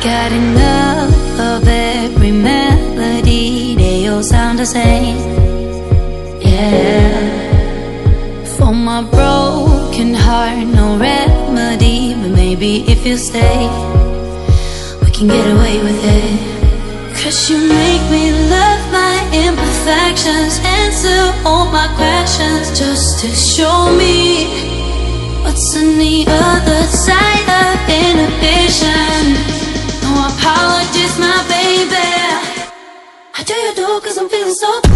got enough of every melody, they all sound the same. Yeah. For my broken heart, no remedy, but maybe if you stay, we can get away with it. 'Cause you make me love my imperfections, answer all my questions, just to show me what's on the other side of inhibition. No apologies, my baby. I do you do 'cause I'm feeling so